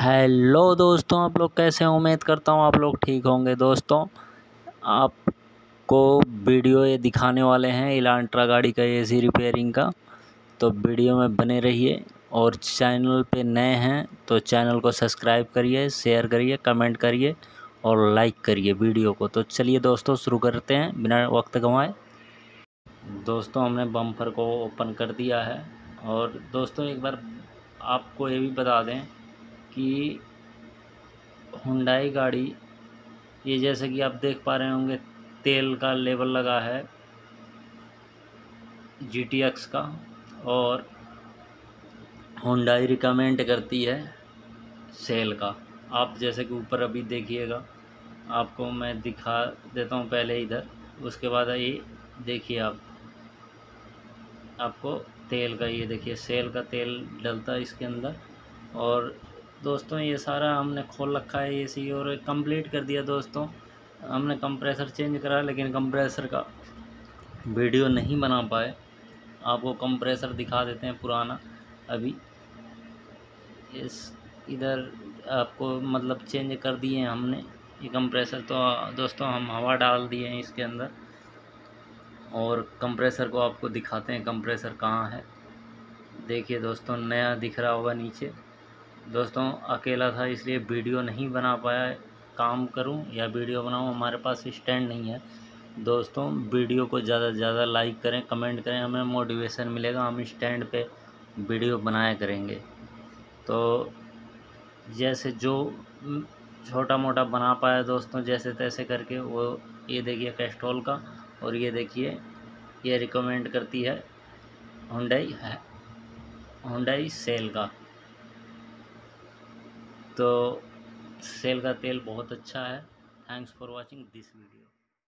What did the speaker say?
Hello दोस्तों, आप लोग कैसे हैं? उम्मीद करता हूँ आप लोग ठीक होंगे। दोस्तों, आपको वीडियो ये दिखाने वाले हैं इलांट्रा गाड़ी का एसी रिपेयरिंग का। तो वीडियो में बने रहिए और चैनल पे नए हैं तो चैनल को सब्सक्राइब करिए, शेयर करिए, कमेंट करिए और लाइक करिए वीडियो को। तो चलिए दोस्तों, शुरू करते हैं बिना वक्त गंवाए। दोस्तों, हमने बम्पर को ओपन कर दिया है। और दोस्तों, एक बार आपको ये भी बता दें कि हुंडई गाड़ी, ये जैसे कि आप देख पा रहे होंगे, तेल का लेवल लगा है GTX का। और हुंडई रिकमेंड करती है सेल का। आप जैसे कि ऊपर अभी देखिएगा, आपको मैं दिखा देता हूँ पहले इधर, उसके बाद ये देखिए आपको तेल का, ये देखिए सेल का तेल डलता है इसके अंदर। और दोस्तों, ये सारा हमने खोल रखा है एसी और कंप्लीट कर दिया। दोस्तों, हमने कंप्रेसर चेंज करा, लेकिन कंप्रेसर का वीडियो नहीं बना पाए। आपको कंप्रेसर दिखा देते हैं पुराना। अभी इस इधर आपको मतलब चेंज कर दिए हैं हमने ये कंप्रेसर। तो दोस्तों, हम हवा डाल दिए हैं इसके अंदर और कंप्रेसर को आपको दिखाते हैं कंप्रेसर कहाँ है। देखिए दोस्तों, नया दिख रहा होगा नीचे। दोस्तों, अकेला था इसलिए वीडियो नहीं बना पाया। काम करूं या वीडियो बनाऊं, हमारे पास स्टैंड नहीं है। दोस्तों, वीडियो को ज़्यादा से ज़्यादा लाइक करें, कमेंट करें, हमें मोटिवेशन मिलेगा, हम स्टैंड पे वीडियो बनाया करेंगे। तो जैसे जो छोटा मोटा बना पाया दोस्तों, जैसे तैसे करके वो, ये देखिए कैस्ट्रॉल का। और ये देखिए, ये रिकमेंड करती है हुंडई सेल का। तो सेल का तेल बहुत अच्छा है। Thanks for watching this video.